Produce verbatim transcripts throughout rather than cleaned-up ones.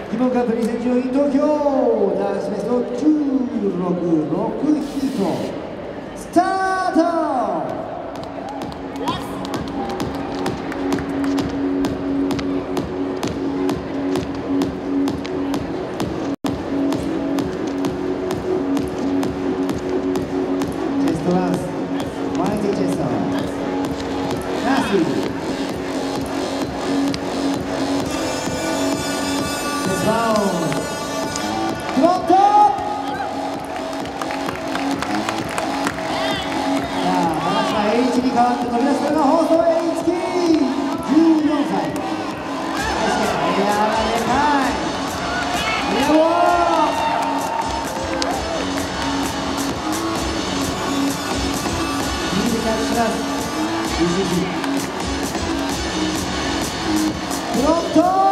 日本カップにせんじゅうよん東京男子ベストじゅうろく、ろくヒートスタート。チェストランスマイティチェストナスティーバウンフロント。さあ長島栄一に代わって飛び出すのが放送栄一じゅうよんさい。いやーでかい。いやおー右でキャッチします。イージーフロント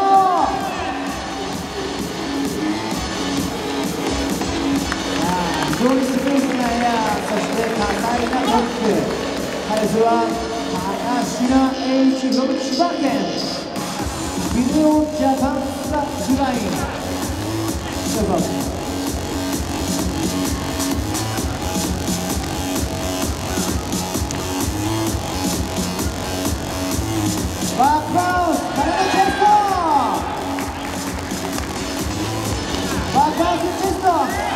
非常にスムーズなエア、そして多彩なトップ。対すは高階栄一 from 千葉県ビデオジャパンザジュライン。どうぞ。バックバウンス体のチェストバックバウンスチェスト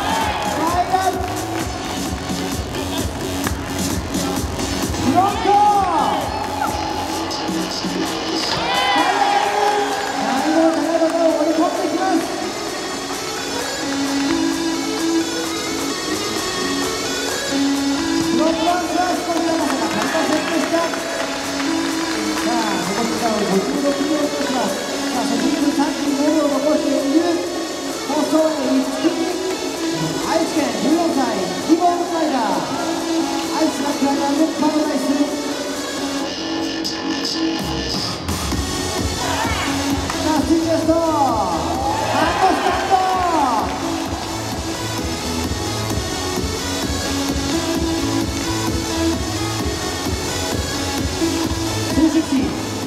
フロント難易度の高い技を織り込んでいきます。フロントバウンスは少し長さが足りませんでした。さあ残り時間をごじゅうろくびょうとします。さあそしていっぷんさんじゅうごびょうを残している放送へ一気に愛知県じゅうよんさい希望のライダーアイスラックライダーのパラダイスナスティーチェストハンドスタンドにひゃくろくじゅう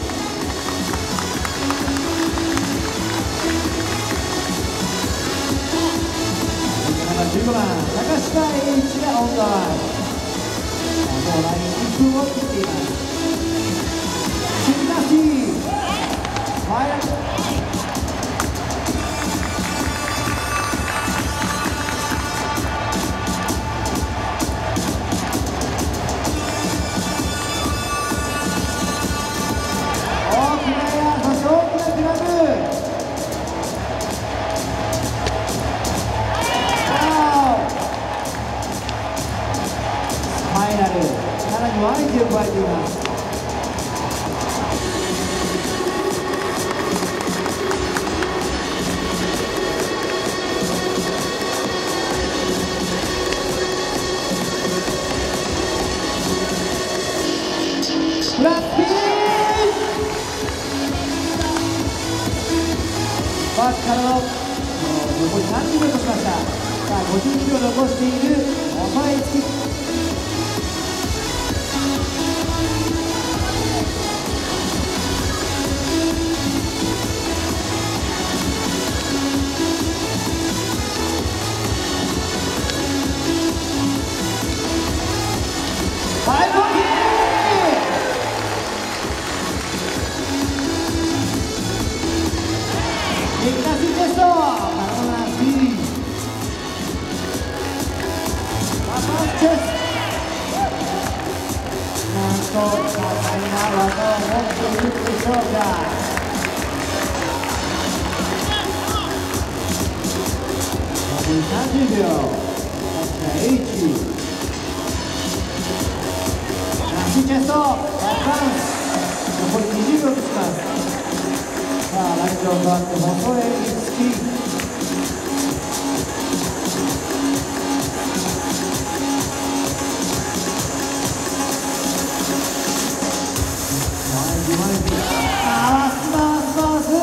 じゅうごばん高島栄一がオンダーライン。もうラインいっぷんを切っています。シンナスティーファイナル大きなエア、そして大きなグラブ。ファイナル、さらにワンエイティを加えています。フラッピーバックからの残りさんじゅうびょうとしました。さあごじゅうにびょう残している抑えつき。ファイブオンキーエクタシーテストカロナ C バトンチェスなんと多彩な技を持っているでしょうか。残りさんじゅうびょう確か Hチェストバックバウンス残りにじゅうびょうとします。さあライトを変わって細い突き。回す回す回す。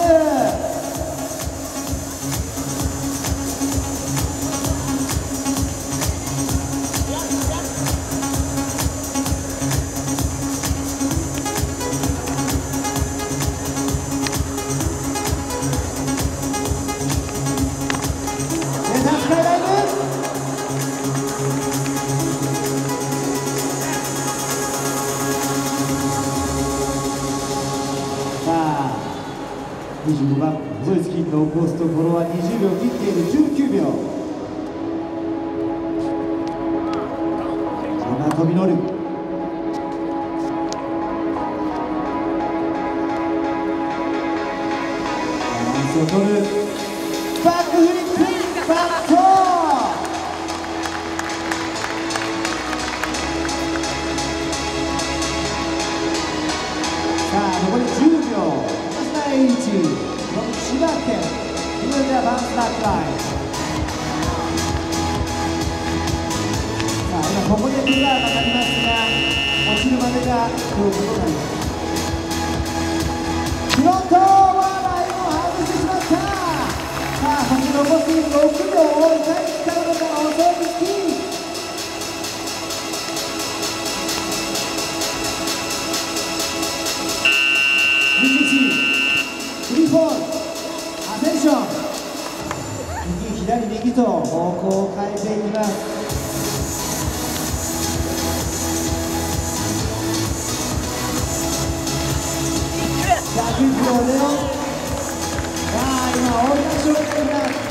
じゅうごばん細いスキンのコースとフォロワーにじゅうびょう切っているじゅうきゅうびょう。今飛び乗る。バランスを取る。バックフリップバット。さあ残りじゅうびょう。吉田栄一千葉県リムジャバンスバックライン。さあ今ここでブザーが鳴りますが、落ちるまでが勝負となります。フロントワーラインを外してしまった。さあそして残すろくびょうをいかに使うのかの遅いスキー。ブイシーシーフリーフォールアセンション、右左右と方向を変えていきます。ひゃくびょうレオン。さあ今大いな勝負になります。